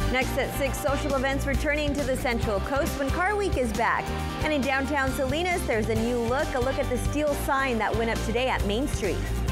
Next at 6, social events returning to the Central Coast when Car Week is back. And in downtown Salinas, there's a new look. A look at the steel sign that went up today at Main Street.